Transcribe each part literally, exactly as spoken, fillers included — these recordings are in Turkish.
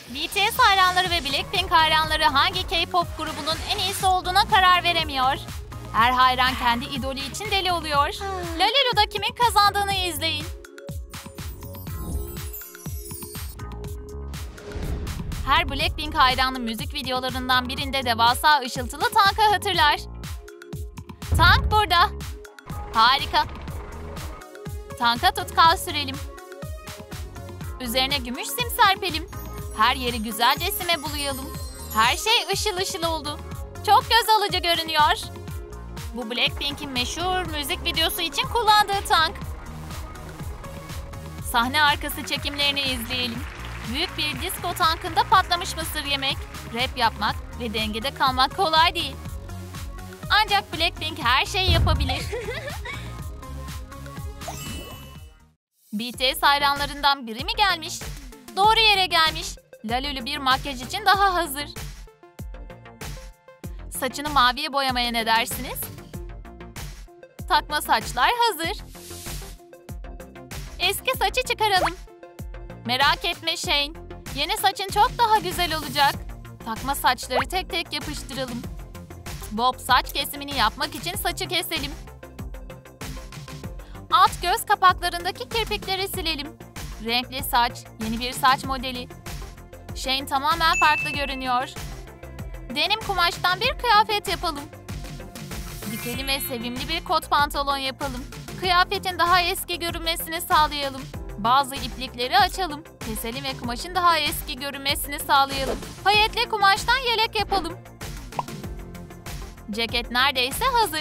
B T S hayranları ve Blackpink hayranları hangi K-pop grubunun en iyisi olduğuna karar veremiyor. Her hayran kendi idolü için deli oluyor. Lalelo'da kimin kazandığını izleyin. Her Blackpink hayranı müzik videolarından birinde devasa ışıltılı tankı hatırlar. Tank burada. Harika. Tanka tutkal sürelim. Üzerine gümüş sim serpelim. Her yeri güzelce sime bulayalım. Her şey ışıl ışıl oldu. Çok göz alıcı görünüyor. Bu Blackpink'in meşhur müzik videosu için kullandığı tank. Sahne arkası çekimlerini izleyelim. Büyük bir disco tankında patlamış mısır yemek, rap yapmak ve dengede kalmak kolay değil. Ancak Blackpink her şeyi yapabilir. B T S hayranlarından biri mi gelmiş? Doğru yere gelmiş. Lalelu bir makyaj için daha hazır. Saçını maviye boyamaya ne dersiniz? Takma saçlar hazır. Eski saçı çıkaralım. Merak etme Shane. Yeni saçın çok daha güzel olacak. Takma saçları tek tek yapıştıralım. Bob saç kesimini yapmak için saçı keselim. Alt göz kapaklarındaki kirpikleri silelim. Renkli saç, yeni bir saç modeli. Shane tamamen farklı görünüyor. Denim kumaştan bir kıyafet yapalım. Dikeli ve sevimli bir kot pantolon yapalım. Kıyafetin daha eski görünmesini sağlayalım. Bazı iplikleri açalım. Keselim ve kumaşın daha eski görünmesini sağlayalım. Payetli kumaştan yelek yapalım. Ceket neredeyse hazır.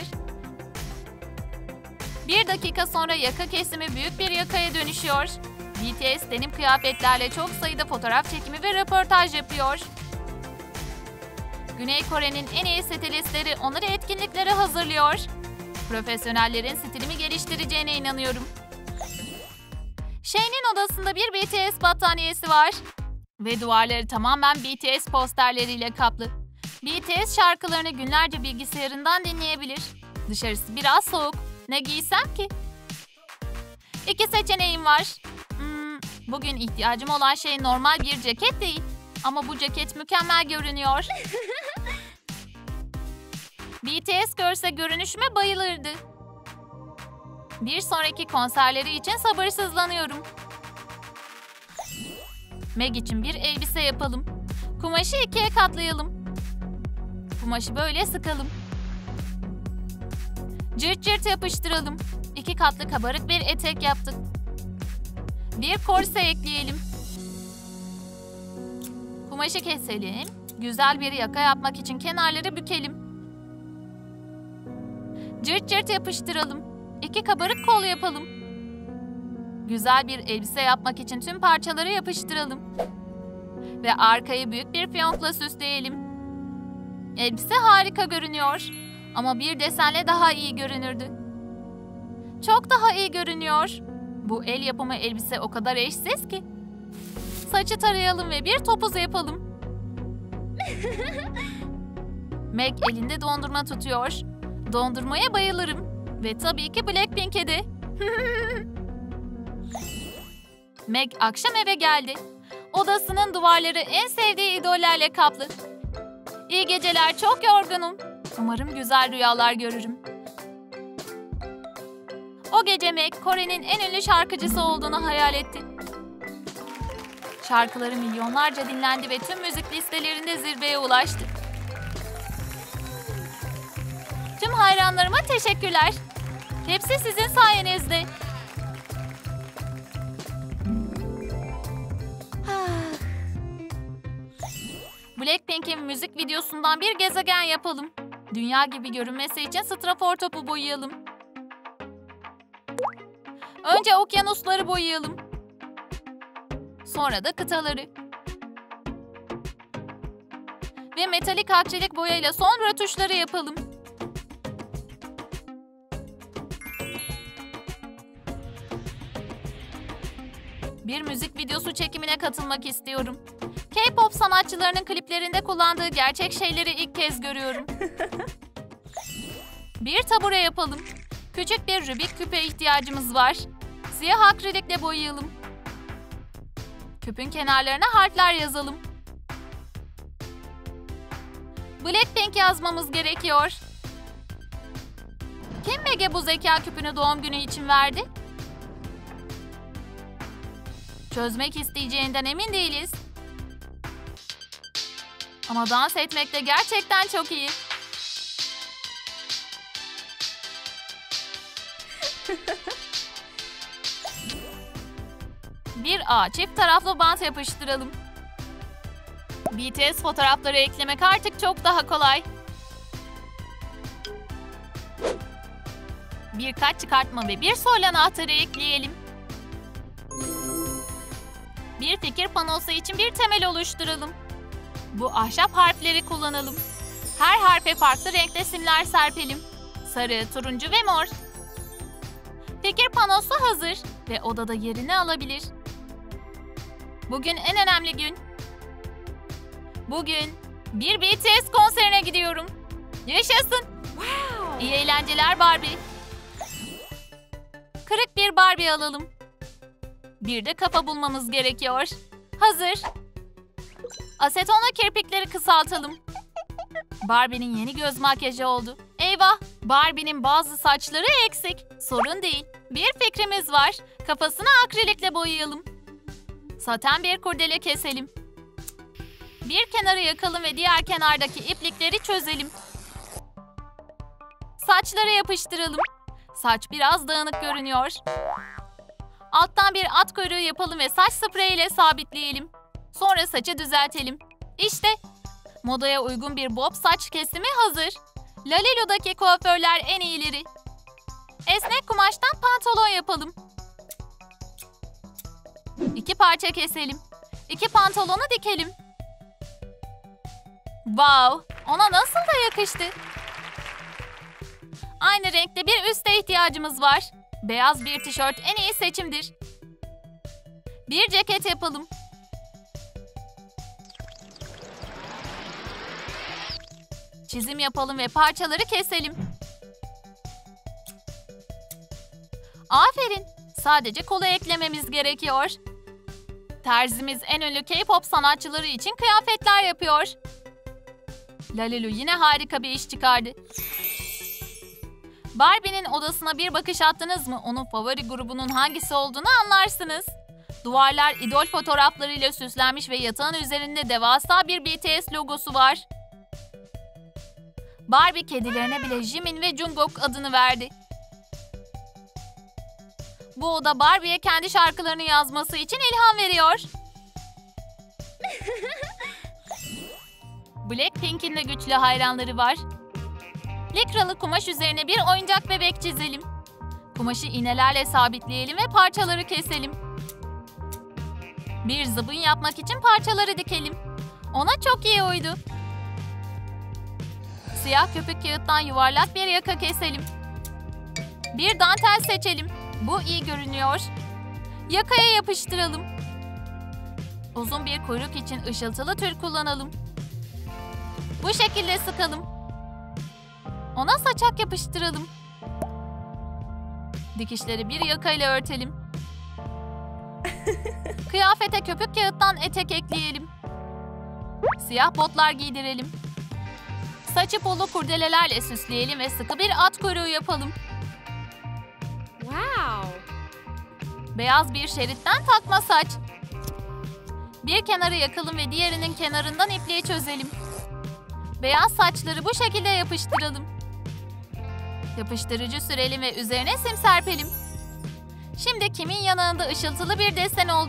Bir dakika sonra yaka kesimi büyük bir yakaya dönüşüyor. B T S denim kıyafetlerle çok sayıda fotoğraf çekimi ve röportaj yapıyor. Güney Kore'nin en iyi stilistleri onları etkinliklere hazırlıyor. Profesyonellerin stilimi geliştireceğine inanıyorum. Shane'in odasında bir B T S battaniyesi var. Ve duvarları tamamen B T S posterleriyle kaplı. B T S şarkılarını günlerce bilgisayarından dinleyebilir. Dışarısı biraz soğuk. Ne giysem ki? İki seçeneğim var. Hmm, bugün ihtiyacım olan şey normal bir ceket değil. Ama bu ceket mükemmel görünüyor. B T S görse görünüşüme bayılırdı. Bir sonraki konserleri için sabırsızlanıyorum. Meg için bir elbise yapalım. Kumaşı ikiye katlayalım. Kumaşı böyle sıkalım. Cırt cırt yapıştıralım. İki katlı kabarık bir etek yaptık. Bir korse ekleyelim. Kumaşı keselim. Güzel bir yaka yapmak için kenarları bükelim. Cırt cırt yapıştıralım. İki kabarık kol yapalım. Güzel bir elbise yapmak için tüm parçaları yapıştıralım. Ve arkayı büyük bir fiyonkla süsleyelim. Elbise harika görünüyor. Ama bir desenle daha iyi görünürdü. Çok daha iyi görünüyor. Bu el yapımı elbise o kadar eşsiz ki. Saçı tarayalım ve bir topuz yapalım. Meg elinde dondurma tutuyor. Dondurmaya bayılırım. Ve tabii ki Blackpink'e de. Meg akşam eve geldi. Odasının duvarları en sevdiği idollerle kaplı. İyi geceler, çok yorgunum. Umarım güzel rüyalar görürüm. O gece Meg, Kore'nin en ünlü şarkıcısı olduğunu hayal etti. Şarkıları milyonlarca dinlendi ve tüm müzik listelerinde zirveye ulaştı. Tüm hayranlarıma teşekkürler. Hepsi sizin sayenizde. Blackpink'in müzik videosundan bir gezegen yapalım. Dünya gibi görünmesi için strafor topu boyayalım. Önce okyanusları boyayalım. Sonra da kıtaları. Ve metalik akrilik boyayla son rötuşları yapalım. Bir müzik videosu çekimine katılmak istiyorum. K-pop sanatçılarının kliplerinde kullandığı gerçek şeyleri ilk kez görüyorum. Bir tabure yapalım. Küçük bir Rubik küpe ihtiyacımız var. Siyah akrilikle boyayalım. Küpün kenarlarına harfler yazalım. Blackpink yazmamız gerekiyor. Kim Meg'e bu zeka küpünü doğum günü için verdi? Çözmek isteyeceğinden emin değiliz. Ama dans etmekte gerçekten çok iyi. Bir A çift taraflı bant yapıştıralım. B T S fotoğrafları eklemek artık çok daha kolay. Birkaç çıkartma ve bir sol anahtarı ekleyelim. Bir fikir panosu için bir temel oluşturalım. Bu ahşap harfleri kullanalım. Her harfe farklı renkte simler serpelim. Sarı, turuncu ve mor. Fikir panosu hazır ve odada yerini alabilir. Bugün en önemli gün. Bugün bir B T S konserine gidiyorum. Yaşasın. Wow. İyi eğlenceler Barbie. Kırık bir Barbie alalım. Bir de kafa bulmamız gerekiyor. Hazır. Asetonla kirpikleri kısaltalım. Barbie'nin yeni göz makyajı oldu. Eyvah! Barbie'nin bazı saçları eksik. Sorun değil. Bir fikrimiz var. Kafasını akrilikle boyayalım. Saten bir kurdele keselim. Bir kenarı yakalım ve diğer kenardaki iplikleri çözelim. Saçları yapıştıralım. Saç biraz dağınık görünüyor. Alttan bir at kuyruğu yapalım ve saç spreyiyle sabitleyelim. Sonra saçı düzeltelim. İşte modaya uygun bir bob saç kesimi hazır. Lalilo'daki kuaförler en iyileri. Esnek kumaştan pantolon yapalım. İki parça keselim. İki pantolonu dikelim. Wow! Ona nasıl da yakıştı. Aynı renkte bir üste ihtiyacımız var. Beyaz bir tişört en iyi seçimdir. Bir ceket yapalım. Çizim yapalım ve parçaları keselim. Aferin. Sadece kolu eklememiz gerekiyor. Terzimiz en ünlü K-pop sanatçıları için kıyafetler yapıyor. Lalilu yine harika bir iş çıkardı. Barbie'nin odasına bir bakış attınız mı onun favori grubunun hangisi olduğunu anlarsınız. Duvarlar idol fotoğraflarıyla süslenmiş ve yatağın üzerinde devasa bir B T S logosu var. Barbie kedilerine bile Jimin ve Jungkook adını verdi. Bu oda Barbie'ye kendi şarkılarını yazması için ilham veriyor. Blackpink'in de güçlü hayranları var. Likralı kumaş üzerine bir oyuncak bebek çizelim. Kumaşı iğnelerle sabitleyelim ve parçaları keselim. Bir zıbın yapmak için parçaları dikelim. Ona çok iyi uydu. Siyah köpük kağıttan yuvarlak bir yaka keselim. Bir dantel seçelim. Bu iyi görünüyor. Yakaya yapıştıralım. Uzun bir kuyruk için ışıltılı tül kullanalım. Bu şekilde sıkalım. Ona saçak yapıştıralım. Dikişleri bir yakayla örtelim. Kıyafete köpük kağıttan etek ekleyelim. Siyah botlar giydirelim. Saçı polo kurdelelerle süsleyelim ve sıkı bir at kuyruğu yapalım. Wow! Beyaz bir şeritten takma saç. Bir kenarı yakalım ve diğerinin kenarından ipliği çözelim. Beyaz saçları bu şekilde yapıştıralım. Yapıştırıcı sürelim ve üzerine sim serpelim. Şimdi Kim'in yanağında ışıltılı bir desen oldu.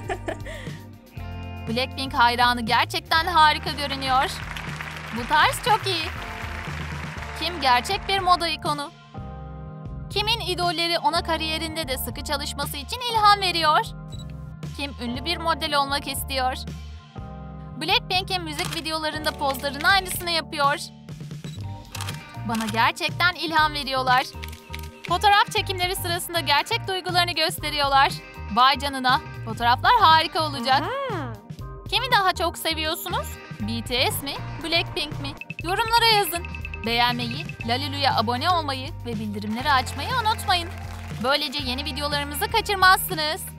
Blackpink hayranı gerçekten harika görünüyor. Bu tarz çok iyi. Kim gerçek bir moda ikonu. Kim'in idolleri ona kariyerinde de sıkı çalışması için ilham veriyor. Kim ünlü bir model olmak istiyor. Blackpink'in müzik videolarında pozlarının aynısını yapıyor. Bana gerçekten ilham veriyorlar. Fotoğraf çekimleri sırasında gerçek duygularını gösteriyorlar. Vay canına, fotoğraflar harika olacak. Kimi daha çok seviyorsunuz? B T S mi, Blackpink mi? Yorumlara yazın. Beğenmeyi, Lalilu'ya abone olmayı ve bildirimleri açmayı unutmayın. Böylece yeni videolarımızı kaçırmazsınız.